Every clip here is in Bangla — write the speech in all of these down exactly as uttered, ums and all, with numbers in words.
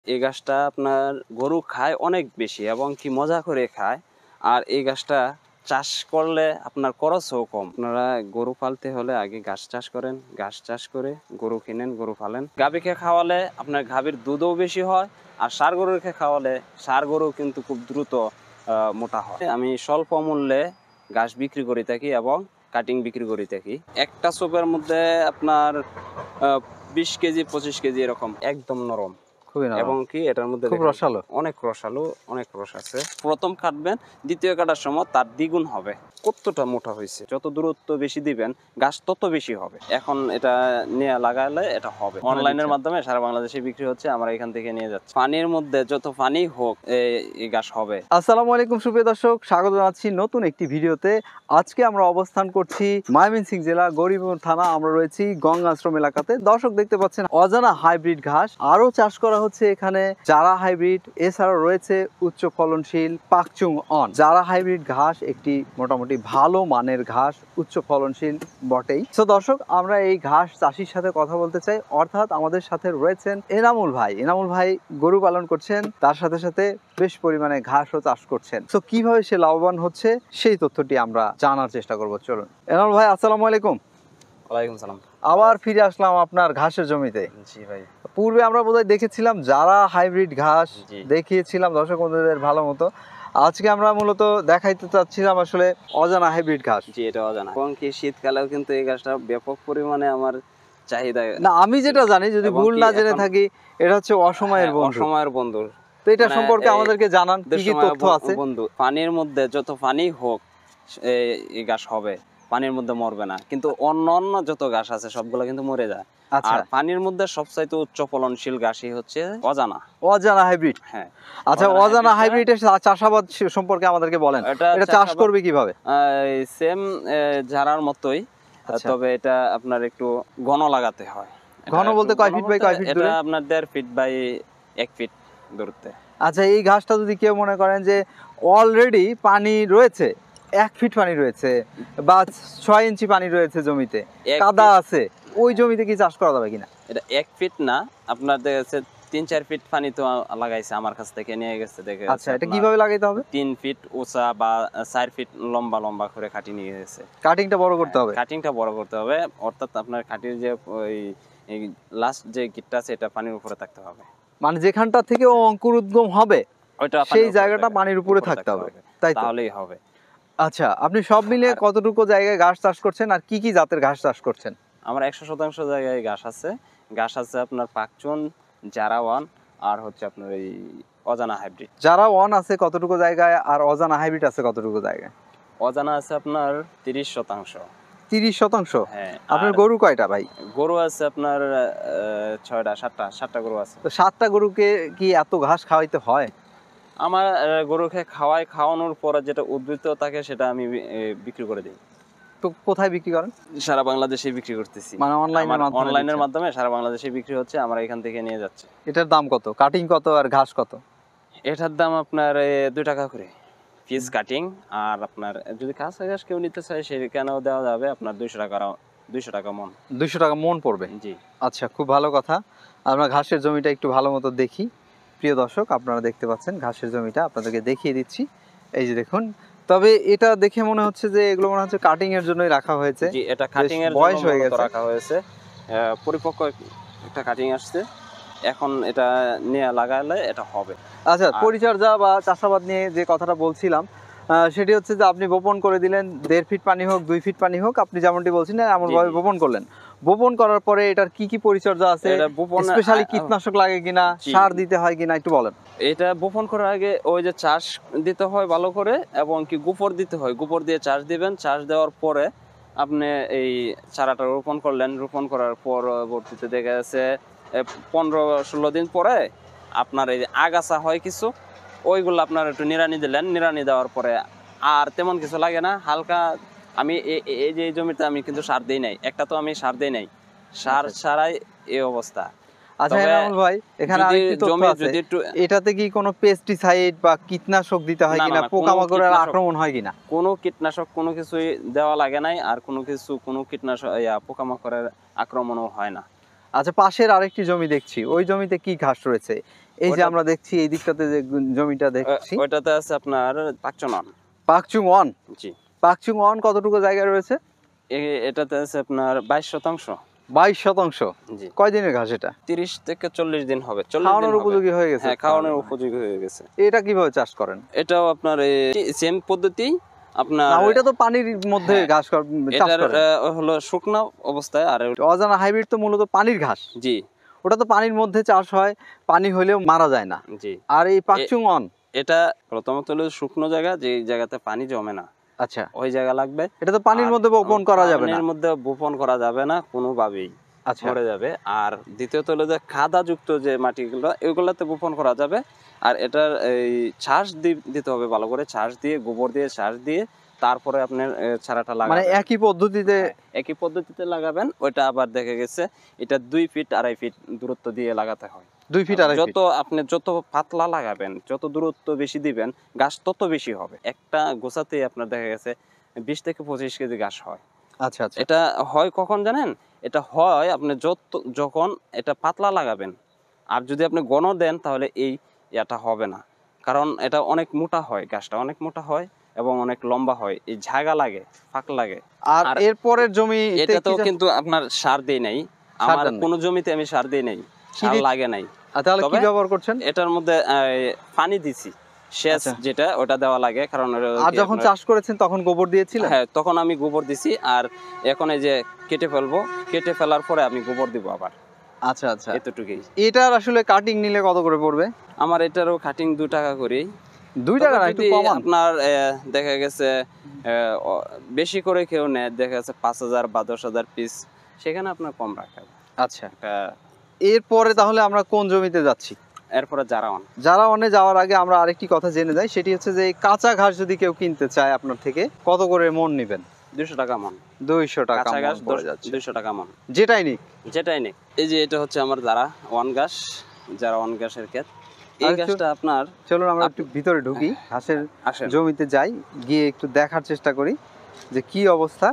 এই গাছটা আপনার গরু খায় অনেক বেশি এবং কি মজা করে খায়। আর এই গাছটা চাষ করলে আপনার খরচও কম। আপনারা গরু পালতে হলে আগে ঘাস চাষ করেন, ঘাস চাষ করে গরু কিনেন, গরু পালেন। গাভীকে খাওয়ালে আপনার গাভীর দুধও বেশি হয়, আর ষাঁড় গরুকে খাওয়ালে ষাঁড় গরু কিন্তু খুব দ্রুত মোটা হয়। আমি স্বল্প মূল্যে ঘাস বিক্রি করে থাকি এবং কাটিং বিক্রি করে থাকি। একটা সোপের মধ্যে আপনার বিশ কেজি পঁচিশ কেজি এরকম, একদম নরম এবং কি এটার মধ্যে খুব রসালো, অনেক রসালো, অনেক রস আছে। প্রথম কাটবেন, দ্বিতীয় কাটার সময় তার দ্বিগুণ হবে। কতটা মোটা হয়েছে, যত দূরত্ব বেশি দিবেন গাছ তত বেশি হবে। এখন এটা নিয়ে লাগালে এটা হবে। অনলাইনের মাধ্যমে সারা বাংলাদেশে বিক্রি হচ্ছে, আমরা এখান থেকে নিয়ে যাচ্ছি। পানির মধ্যে যত পানি হোক এই গাছ হবে। আসসালামু আলাইকুম সুপ্রিয় দর্শক, স্বাগত জানাচ্ছি নতুন একটি ভিডিওতে। আজকে আমরা অবস্থান করছি ময়মনসিংহ জেলা গৌরীপুর থানা। আমরা রয়েছি গঙ্গা আশ্রম এলাকাতে। দর্শক দেখতে পাচ্ছেন অজানা হাইব্রিড ঘাস আরো চাষ করা হচ্ছে এখানে। জারা হাইব্রিড, এছাড়াও রয়েছে উচ্চ ফলনশীল পাকচুং অন। জারা হাইব্রিড ঘাস একটি মোটামুটি ভালো মানের ঘাস, উচ্চ ফলনশীল বটেই। তো দর্শক, আমরা এই ঘাস চাষির সাথে কথা বলতে চাই, অর্থাৎ আমাদের সাথে রয়েছেন এনামুল ভাই। এনামুল ভাই গরু পালন করছেন, তার সাথে সাথে বেশ পরিমাণে ঘাসও চাষ করছেন। তো কিভাবে সে লাভবান হচ্ছে সেই তথ্যটি আমরা জানার চেষ্টা করব। চলুন এনামুল ভাই, আসসালামু আলাইকুম। ওয়ালাইকুম সালাম। আবার ফিরে আসলাম আপনার ঘাসের জমিতে। জি ভাই। পূর্বে আমরা বোধহয় দেখেছিলাম যারা হাইব্রিড ঘাস, দেখিয়েছিলাম দর্শক বন্ধুদের ভালো মতো। আজকে আমরা মূলত দেখাইতে চাচ্ছিলাম আসলে অজানা হাইব্রিড ঘাস। জি, এটা অজানা এবং কি শীতকালেও কিন্তু এই ঘাসটা ব্যাপক পরিমাণে আমার চাহিদা। না, আমি যেটা জানি, যদি ভুল না জেনে থাকি, এটা হচ্ছে অসময়ের বন্ধু। অসময়ের বন্ধু। তো এটা সম্পর্কে আমাদেরকে জানান, কি কি তথ্য আছে। বন্ধু, পানির মধ্যে যত পানি হোক এই ঘাস হবে, পানির মধ্যে মরবে না। কিন্তু অন্য অন্য যত ঘাস আছে সবগুলো কিন্তু মরে যায়। আর পানির মধ্যে সবচাইতে উচ্চ ফলনশীল ঘাসই হচ্ছে অজানা অজানা হাইব্রিড। হ্যাঁ, আচ্ছা, অজানা হাইব্রিডের চাষাবাদ সম্পর্কে আমাদেরকে বলেন। এটা চাষ করবে কিভাবে? সেম ঝাড়ার মতোই, তবে এটা আপনার একটু ঘন লাগাতে হয়। ঘন বলতে কয় ফিট বাই কয় ফিট? এটা আপনার দেড় ফিট বাই এক ফিট দূরত্বে। আচ্ছা, এই ঘাসটা যদি কেউ মনে করেন যে অলরেডি পানি রয়েছে, এক ফিট পানি রয়েছে বা ছয় ইঞ্চি পানি রয়েছে জমিতে, কাদা আছে, ওই জমিতে কি চাষ করা যাবে কিনা? এটা এক ফিট না, আপনার দেখেছে তিন চার ফিট পানি তো লাগাইছে, আমার কাছ থেকে নিয়ে গেছে দেখে। আচ্ছা, এটা কিভাবে লাগাইতে হবে? তিন ফিট উঁচা বা চার ফিট লম্বা লম্বা করে কাটি নিয়ে গেছে। কাটিংটা বড় করতে হবে। কাটিংটা বড় করতে হবে, অর্থাৎ আপনার কাটির যে ওই লাস্ট যে গিটটা আছে এটা পানির উপরে থাকতে হবে। মানে যেখানটা থেকে অঙ্কুর উদ্গম হবে ওইটা সেই জায়গাটা পানির উপরে থাকতে হবে, তাই তাহলেই হবে। আচ্ছা, আপনি সব মিলে কতটুকু জায়গায় ঘাস চাষ করছেন আর কি কি জাতের ঘাস চাষ করছেন? আমার একশো শতাংশ জায়গায় ঘাস আছে। ঘাস আছে আপনার পাকচুন, জারা ওয়ান, আর হচ্ছে আপনার এই অজানা হাইব্রিড। জারা ওয়ান আছে কতটুকু জায়গায় আর অজানা হাইব্রিড আছে কতটুকু জায়গায়? অজানা আছে আপনার তিরিশ শতাংশ। তিরিশ শতাংশ? হ্যাঁ। আপনার গরু কয়টা ভাই? গরু আছে আপনার ছয়টা সাতটা সাতটা গরু আছে। তো সাতটা গরুকে কি এত ঘাস খাওয়াইতে হয়? আমার গরুকে খাওয়াই, খাওয়ানোর পরে যেটা উদ্বৃত্ত থাকে সেটা আমি বিক্রি করে দিই। তো কোথায় বিক্রি করেন? সারা বাংলাদেশে বিক্রি করতেছি, মানে অনলাইনের অনলাইনের মাধ্যমে সারা বাংলাদেশে বিক্রি হচ্ছে, আমরা এখান থেকে নিয়ে যাচ্ছি। এটার দাম কত? কাটিং কত আর ঘাস কত? এটার দাম আপনার দুই টাকা করে পিস কাটিং, আর আপনার যদি কাঁচা ঘাস কেউ নিতে চায় সেখানেও দেওয়া যাবে আপনার দুইশো টাকা দুইশো টাকা মন। দুইশো টাকা মন পড়বে? জি। আচ্ছা, খুব ভালো কথা। আমরা ঘাসের জমিটা একটু ভালো মতো দেখি। প্রিয় দর্শক, আপনারা দেখতে পাচ্ছেন ঘাসের জমিটা, আপনাদেরকে দেখিয়ে দিচ্ছি। এই যে দেখুন, তবে এটা দেখে মনে হচ্ছে যে এগুলো মনে হচ্ছে কাটিং এর জন্যই রাখা হয়েছে। জি, এটা কাটিং এর বয়স হয়ে গেছে, রাখা হয়েছে, পরিপক্ক একটা কাটিং আসছে, এখন এটা নিয়ে লাগালে এটা হবে। আচ্ছা, পরিচর্যা বা চাষাবাদ নিয়ে যে কথাটা বলছিলাম সেটি হচ্ছে যে আপনি বপন করে দিলেন, দেড় ফিট পানি হোক দুই ফিট পানি হোক, আপনি যেমনটি বলছিলেন এমন ভাবে বপন করলেন। বপন করার পরে এটার কি কি পরিচর্যা আছে? স্পেশালি কীটনাশক লাগে কিনা, সার দিতে হয় কিনা একটু বলেন। এটা বপন করার আগে ওই যে চাষ দিতে হয় ভালো করে, এবং কি গোবর দিতে হয়। গোবর দিয়ে চাষ দিবেন, চাষ দেওয়ার পরে আপনি এই চারাটা রোপণ করলেন। রোপণ করার পরবর্তীতে দেখা যাচ্ছে পনেরো ষোলো দিন পরে আপনার এই আগাছা হয় কিছু, ওইগুলো আপনার একটু নিড়ানি দিলেন। নিড়ানি দেওয়ার পরে আর তেমন কিছু লাগে না, হালকা। আমি এই যে এই জমিতে আমি কিন্তু সার দেই নাই, একটা তো আমি সার দেই নাই, সার ছাড়াই এই অবস্থা। আচ্ছা এনামুল ভাই, এখানে আরেকটি তথ্য আছে, এটাতে কি কোনো পেস্টিসাইড বা কীটনাশক দিতে হয় কিনা, পোকামাকড়ের আক্রমণ হয় কিনা? কোনো কীটনাশক কোনো কিছুই দেওয়া লাগে নাই, আর কোনো কিছু কোনো কীটনাশক পোকামাকড়ের আক্রমণও হয় না। আচ্ছা, পাশের আরেকটি জমি দেখছি, ওই জমিতে কি ঘাস রয়েছে? এই যে ওটা- আমরা দেখছি এই দিকটাতে যে জমিটা দেখছি, ওইটাতে আছে আপনার পাকচনন। পাকচুং ওয়ান। জি, পাকচুং ওয়ান কতটুকু জায়গা রয়েছে? এ- এটাতে আছে আপনার বাইশ শতাংশ। বাইশ শতাংশ। জি, কয় দিনের ঘাস এটা? তিরিশ থেকে চল্লিশ দিন হবে। চল্লিশ দিন খাওয়ানোর হবে। উপযোগী হয়ে গেছে? হ্যাঁ, খাওয়ানোর উপযোগী হয়ে গেছে। এটা কিভাবে চাষ করেন? এটাও আপনার সেম পদ্ধতি আপনার। না, ওইটা তো পানির মধ্যে হ্যাঁ, ঘাস কর- চাষ এটার করেন। আহ, হলো শুকনো অবস্থায়। আর অজানা হাইব্রিড তো মূলত পানির ঘাস, জি ওটা তো পানির মধ্যে চাষ হয়, পানি হলেও মারা যায় না। জি, আর এই পাকচুং ওয়ান, এটা প্রথমত হলো শুকনো জায়গা, যে জায়গাতে পানি জমে না, আচ্ছা, ওই জায়গা লাগবে। এটা তো পানির আর মধ্যে বপন করা যাবে না। পানির মধ্যে বপন করা যাবে না কোনোভাবেই, আচ্ছা, মরে যাবে। আর দ্বিতীয়ত হলো যে কাদাযুক্ত যে মাটিগুলো, এগুলোতে বপন করা যাবে। আর এটার এই চাষ দি- দিতে হবে ভালো করে, চাষ দিয়ে, গোবর দিয়ে, চাষ দিয়ে, তারপরে আপনার এ, চারাটা মানে লাগাবেন। একই পদ্ধতিতে। হ্যাঁ, একই পদ্ধতিতে লাগাবেন। ওইটা আবার দেখা গেছে এটা দুই ফিট আড়াই ফিট দূরত্ব দিয়ে লাগাতে হয়। দুই ফিট আড়াই ফিট। যত আপনি যত পাতলা লাগাবেন, যত দূরত্ব বেশি দিবেন, গাছ তত বেশি হবে। একটা গোছাতে আপনার দেখা গেছে বিশ থেকে পঁচিশ কেজি গাছ হয়। আচ্ছা আচ্ছা, এটা হয় কখন জানেন? এটা হয় আপনি যত যখন এটা পাতলা লাগাবেন। আর যদি আপনি ঘন দেন তাহলে এই এটা হবে না, কারণ এটা অনেক মোটা হয়, গাছটা অনেক মোটা হয় এবং অনেক লম্বা হয়, এই ঝাগা লাগে, ফাঁক লাগে। আর আর এরপরের জমি এটা তো কিন্তু আপনার সার দেই নাই, আমার দেন নাই? কোনো জমিতে আমি সার দেই নাই, সার দি- লাগে নাই। তাহলে কি তবে ব্যবহার করছেন? এটার মধ্যে আহ, পানি দিছি, সেচ আচ্ছা। যেটা ওটা দেওয়া লাগে, কারণ ওটা আর কি যখন আপনার- চাষ করেছেন তখন গোবর দিয়েছিলেন? হ্যাঁ, তখন আমি গোবর দিছি। আর এখন এই যে কেটে ফেলবো, কেটে ফেলার পরে আমি গোবর দিব আবার, আচ্ছা আচ্ছা। এতটুকুই। এটার আসলে কাটিং নিলে কত করে পড়বে? আমার এটারও কাটিং দু টাকা করে। দুই তবে টাকা না, একটু যদি কমান। আপনার আহ, দেখা গেছে আহ, অ- বেশি করে কেউ নেয়, দেখা যাচ্ছে পাঁচ হাজার বা দশ হাজার পিস, সেখানে আপনার কম রাখা হবে। আচ্ছা, আহ, এরপরে তাহলে আমরা কোন জমিতে যাচ্ছি? এরপরে যারা অন যারা অনে যাওয়ার আগে আমরা আরেকটি কথা জেনে যাই, সেটি হচ্ছে যে এই কাঁচা ঘাস যদি কেউ কিনতে চায় আপনার থেকে, কত করে মন নেবেন? দুইশো টাকা মন। দুইশো টাকা কাঁচা মন গাছ পড়ে যাচ্ছে, দুইশো টাকা মন, যেটাই নিক। যেটাই নেই। এই যে এটা হচ্ছে আমার যারা ওয়ান গাছ, যারা ওয়ান গাছের ক্ষেত। এই আর একটু- গাছটা আপনার চলুন আমরা আপ- একটু ভিতরে ঢুকি, ঘাসের আসেন। জমিতে যাই, গিয়ে একটু দেখার চেষ্টা করি যে কি অবস্থা।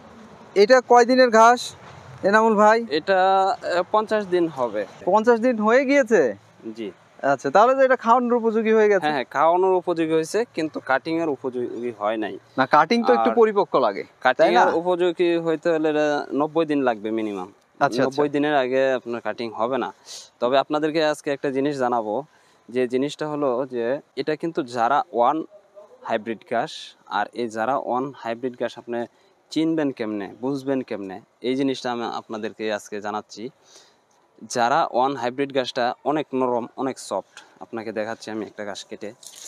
এটা কয় দিনের ঘাস এনামুল ভাই? এটা আহ, পঞ্চাশ দিন হবে। পঞ্চাশ দিন হয়ে গিয়েছে? জি, আচ্ছা, তাহলে তো এটা খাওয়ানোর উপযোগী হয়ে গেছে। হ্যাঁ হ্যাঁ, খাওয়ানোর উপযোগী হয়েছে, কিন্তু কাটিং এর উপযোগী হয় নাই। না, কাটিং তো একটু আর পরিপক্ক লাগে, কাটিং তাই না? এর উপযোগী হইতে হলে এটা নব্বই দিন লাগবে মিনিমাম। আচ্ছা, নব্বই দিনের আগে আপনার কাটিং হবে না। তবে আপনাদেরকে আজকে একটা জিনিস জানাবো, যে জিনিসটা হলো যে এটা কিন্তু যারা ওয়ান হাইব্রিড ঘাস। আর এই যারা ওয়ান হাইব্রিড ঘাস আপনি চিনবেন কেমনে, বুঝবেন কেমনে, এই জিনিসটা আমি আপনাদেরকে আজকে জানাচ্ছি। যারা ওয়ান হাইব্রিড ঘাসটা অনেক নরম, অনেক সফট। আপনাকে দেখাচ্ছি আমি একটা ঘাস কেটে,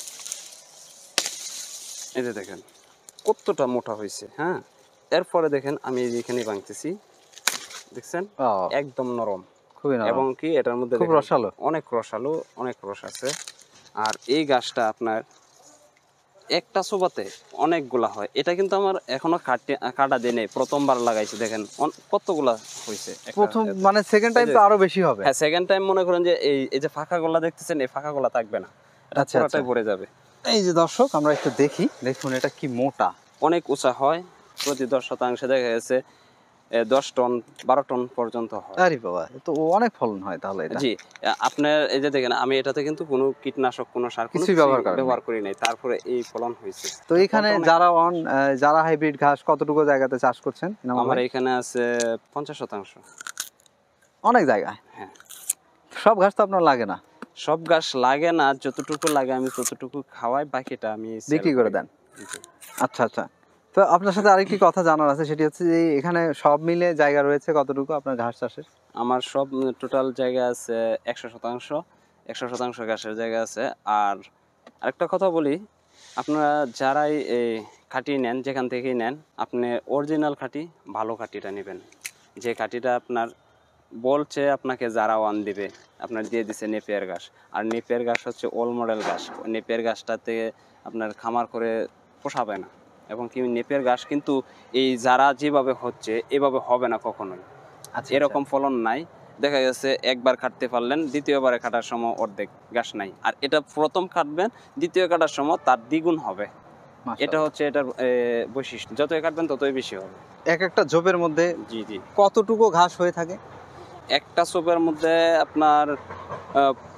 এই যে দেখেন কতটা মোটা হয়েছে। হ্যাঁ, এরপরে দেখেন আমি এই যে এখানে ভাঙতেছি, দেখছেন ও, একদম নরম। খুবই নরম এবং কি এটার মধ্যে খুব দেখেন রসালো। অনেক রসালো, অনেক রস আছে। আর এই গাছটা আপনার একটা সোবাতে অনেকগুলা হয়। এটা কিন্তু আমার এখনো কাটে কাটা দিয়ে নেই, প্রথমবার লাগাইছি। দেখেন অন- কতগুলা হয়েছে একটা- প্রথম মানে সেকেন্ড টাইম এই যে- তো আরো বেশি হবে। হ্যাঁ, সেকেন্ড টাইম মনে করেন যে এই এই যে ফাঁকা গোলা দেখতেছেন, এই ফাঁকা গোলা থাকবে না, এটা আচ্ছা, পুরোটাই আচ্ছা। ভরে যাবে। এই যে দর্শক, আমরা একটু দেখি, দেখুন এটা কি মোটা। অনেক উঁচা হয়, প্রতি দশ শতাংশে দেখা গেছে এ, দশ টন বারো টন পর্যন্ত হয়। আরে বাবা, এ তো অনেক ফলন হয় তাহলে এটা। জি, আ- আপনার এই যে দেখেন আমি এটাতে কিন্তু কোনো কীটনাশক, কোনো সার, কোনো কিছুই ব্যবহার করেননি। ব্যবহার করি নাই, তারপরে এই ফলন হয়েছে। তো এখানে বর্তমানে যারা অন যারা হাইব্রিড ঘাস কতটুকু জায়গাতে চাষ করছেন এনামুল আমার ভাই? এখানে আছে পঞ্চাশ শতাংশ। অনেক জায়গায়। হ্যাঁ, সব ঘাস তো আপনার লাগে না, সব গাছ লাগে না, যতটুকু লাগে আমি ততটুকু খাওয়াই, বাকিটা আমি sell বিক্রি করে করি। দেন। জি। আচ্ছা আচ্ছা। তো আপনার সাথে আরেকটি কথা জানার আছে, সেটি হচ্ছে যে এখানে সব মিলে জায়গা রয়েছে কতটুকু আপনার ঘাস চাষের? আমার সব টোটাল জায়গা আছে একশো শতাংশ, একশো শতাংশ গাছের জায়গা আছে। আর আরেকটা কথা বলি, আপনারা যারাই এই খাঁটি নেন, যেখান থেকেই নেন, আপনি অরিজিনাল খাঁটি, ভালো খাঁটিটা নেবেন। যে খাঁটিটা আপনার বলছে আপনাকে যারা ওয়ান দিবে, আপনার দিয়ে দিছে নেপিয়ার ঘাস। আর নেপিয়ার ঘাস হচ্ছে ওল্ড মডেল ঘাস। নেপিয়ার ঘাসটাতে আপনার খামার করে পোষাবে না, এবং কি নেপিয়ার ঘাস কিন্তু এই যারা যেভাবে হচ্ছে এভাবে হবে না কখনোই। আচ্ছা, এরকম ফলন নাই। দেখা গেছে একবার কাটতে পারলেন, দ্বিতীয়বারে কাটার সময় অর্ধেক ঘাস নাই। আর এটা প্রথম কাটবেন, দ্বিতীয় কাটার সময় তার দ্বিগুণ হবে। এটা হচ্ছে এটার এ, বৈশিষ্ট্য। যতই কাটবেন ততই বেশি হবে। এক একটা ঝোপের মধ্যে জি জি, কতটুকু ঘাস হয়ে থাকে? একটা সোপের মধ্যে আপনার আহ,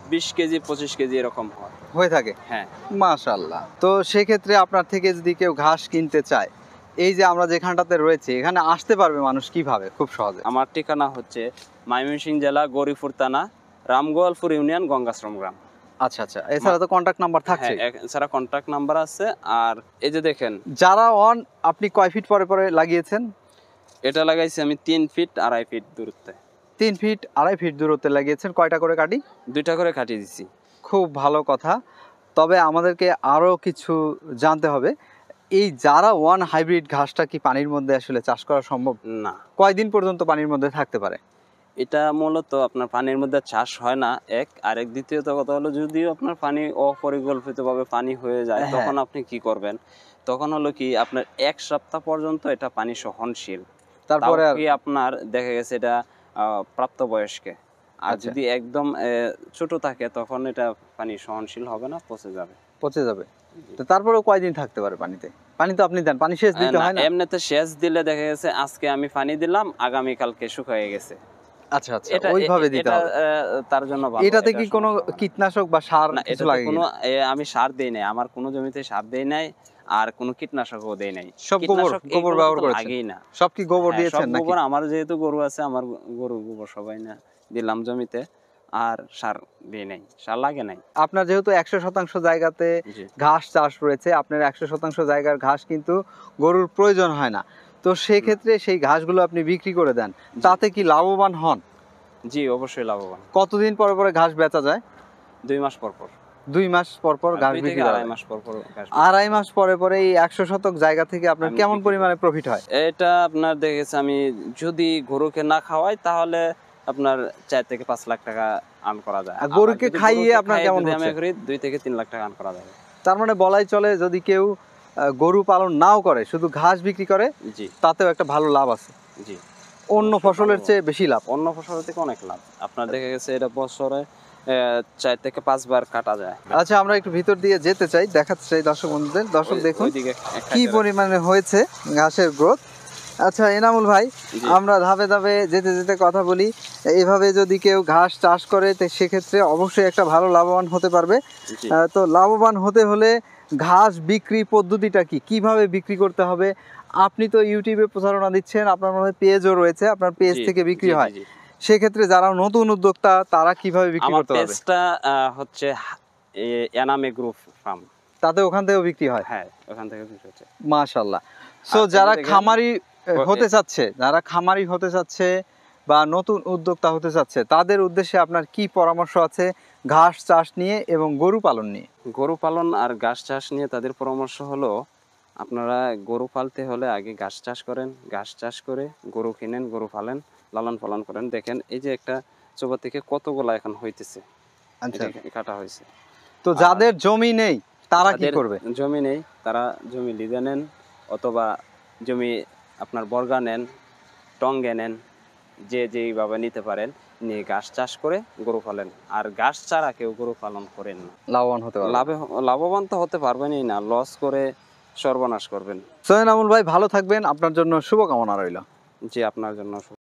বিশ কেজি পঁচিশ কেজি এরকম হয়। হয়ে থাকে। হ্যাঁ, মাশাআল্লাহ। তো সেক্ষেত্রে আপনার থেকে যদি কেউ ঘাস কিনতে চায়, এই যে আমরা যেখানটাতে রয়েছে এখানে আসতে পারবে মানুষ কিভাবে খুব সহজে? আমার ঠিকানা হচ্ছে ময়মনসিংহ জেলা গৌরীপুর থানা, রামগোয়ালপুর ইউনিয়ন, গঙ্গাশ্রম গ্রাম। আচ্ছা আচ্ছা, এছাড়া তো কন্ট্যাক্ট নাম্বার থাকছে। হ্যাঁ, এছাড়া কন্ট্যাক্ট নাম্বার আছে। আর এই যে দেখেন, যারা অন আপনি কয় ফিট পরে পরে লাগিয়েছেন? এটা লাগাইছি আমি তিন ফিট আড়াই ফিট দূরত্বে। তিন ফিট আড়াই ফিট দূরত্বে লাগিয়েছেন। কয়টা করে কাটি? দুইটা করে কাটিয়ে দিছি। খুব ভালো কথা। তবে আমাদেরকে আরও কিছু জানতে হবে। এই যারা ওয়ান হাইব্রিড ঘাসটা কি পানির মধ্যে আসলে চাষ করা সম্ভব? না, কয়দিন পর্যন্ত পানির মধ্যে থাকতে পারে? এটা মূলত আপনার পানির মধ্যে চাষ হয় না, এক। আরেক দ্বিতীয়ত কথা হলো, যদিও আপনার পানি অপরিকল্পিতভাবে পানি হয়ে যায়, হ্যাঁ। তখন আপনি কি করবেন? তখন হলো কি, আপনার এক সপ্তাহ পর্যন্ত এটা পানি সহনশীল। তারপরে তাও আর কি আপনার দেখা গেছে এটা আহ, প্রাপ্তবয়স্কে। আর আচ্ছা। যদি একদম আহ, ছোট থাকে, তখন এটা পানি সহনশীল হবে না, পচে যাবে। পচে যাবে। তো তারপরেও কয়দিন থাকতে পারে পানিতে? পানি তো আপনি দেন, পানি সেচ দিতে আহ, না, হয় না? এমনিতে সেচ দিলে দেখা গেছে আজকে আমি পানি দিলাম, আগামী কালকে শুকিয়ে গেছে। আচ্ছা আচ্ছা, এটা ওইভাবে এ- দিতে এটা হবে। আহ, তার জন্য ভালো। এটাতে এটা কি কোনো সমস্যা হবে না। কীটনাশক বা সার না, কিছু এটাতে লাগে কোনো কিনা? এ, আমি সার দেই নাই, আমার কোনো জমিতে সার দেই নাই, আর কোনো কীটনাশকও দেই নাই। সব গোবর কীটনাশক গোবর এইগুলো ব্যবহার তো করেছেন? লাগেই না। সব কি গোবর হ্যাঁ, দিয়েছেন সব নাকি? গোবর, আমার যেহেতু গরু আছে, আমার গরুর গোবর সবাই না দিলাম জমিতে, আর সার দিই নাই, সার লাগে নাই। আপনার যেহেতু একশো শতাংশ জায়গাতে জি, ঘাস চাষ রয়েছে, আপনার একশো শতাংশ জায়গার ঘাস কিন্তু গরুর প্রয়োজন হয় না। তো সেক্ষেত্রে সেই ঘাসগুলো আপনি বিক্রি করে দেন, তাতে কি লাভবান হন? জি, অবশ্যই লাভবান। কতদিন পরে পরে ঘাস বেচা যায়? দুই মাস পর পর, দুই মাস পর পর আর ঘাস দুই বিক্রি থেকে করা আড়াই যায়। মাস পর পর ঘাস। আড়াই মাস পরে পরে এই একশো শতক জায়গা থেকে আপনার আমি কেমন বিক্রি পরিমাণে প্রফিট হয়? এটা আপনার দেখেছে, আমি যদি গরুকে না খাওয়াই, তাহলে আপনার চার থেকে পাঁচ লাখ টাকা আর্ন করা যায়। আর আবার গরুকে যদি খাইয়ে গরুকে আপনার খাইয়ে কেমন যদি আমি হচ্ছে? করি, দুই থেকে তিন লাখ টাকা আর্ন করা যাবে। তার মানে বলাই চলে, যদি কেউ আহ, গরু পালন নাও করে, শুধু ঘাস বিক্রি করে, জি, তাতেও একটা ভালো লাভ আছে। জি। অন্য অবশ্যই ফসলের ভালো। চেয়ে বেশি লাভ। অন্য ফসলের থেকে অনেক লাভ। আপনার দেখা গেছে এটা বছরে আহ, চার থেকে পাঁচবার কাটা যায়। আচ্ছা, আমরা একটু ভিতর দিয়ে যেতে চাই, দেখাতে চাই দর্শক বন্ধুদের। দর্শক ওই- দেখুন ওইদিকে এক কি কাটা- পরিমাণে হয়েছে ঘাসের গ্রোথ। আচ্ছা এনামুল ভাই, জি, আমরা ধাপে ধাপে যেতে যেতে কথা বলি। এভাবে যদি কেউ ঘাস চাষ করে, তো সেক্ষেত্রে অবশ্যই একটা ভালো লাভবান হতে পারবে। জি। আহ, তো লাভবান হতে হলে ঘাস বিক্রি পদ্ধতিটা কি, কিভাবে বিক্রি করতে হবে? আপনি তো ইউটিউবে প্রচারণা দিচ্ছেন, আপনার মনে হয় পেজও রয়েছে, আপনার পেজ জি, থেকে বিক্রি জি, হয়। জি, জি। সেক্ষেত্রে যারা নতুন উদ্যোক্তা, তারা কিভাবে বিক্রি আমার করতে পারবে? পেজটা আহ, হচ্ছে হা- এ, এনামে গ্রুপ ফার্ম। তাতে ওখান থেকেও বিক্রি হয়? হ্যাঁ, ওখান থেকে বিক্রি হচ্ছে। মাশাআল্লাহ। সো আর এই যারা যে দেখেন, খামারি আহ, ও- হতে চাচ্ছে, যারা খামারি হতে চাচ্ছে বা নতুন উদ্যোক্তা হতে চাচ্ছে, তাদের উদ্দেশ্যে আপনার কি পরামর্শ আছে ঘাস চাষ নিয়ে এবং গরু পালন নিয়ে? গরু পালন আর ঘাস চাষ নিয়ে তাদের পরামর্শ হলো, আপনারা গরু পালতে হলে আগে ঘাস চাষ করেন, ঘাস চাষ করে গরু কিনেন, গরু পালেন, লালন পালন করেন। দেখেন এই যে একটা চোবা থেকে কতগুলা এখন হইতেছে, আচ্ছা, এটা কাটা হয়েছে। তো আর যাদের জমি নেই তারা কি যাদের করবে? জমি নেই, তারা জমি লিজে নেন, অথবা জমি আপনার বর্গা নেন, টঙ্গে নেন, যে যেইভাবে নিতে পারেন, নিয়ে ঘাস চাষ করে গরু পালেন। আর ঘাস ছাড়া কেউ গরু পালন করেন না। লাভবান হতে পারবে। লাভে লাভবান তো হতে পারবেনই না, লস করে সর্বনাশ করবেন। সৈয়দ আমুল ভাই, ভালো থাকবেন, আপনার জন্য শুভকামনা রইল। জি, আপনার জন্য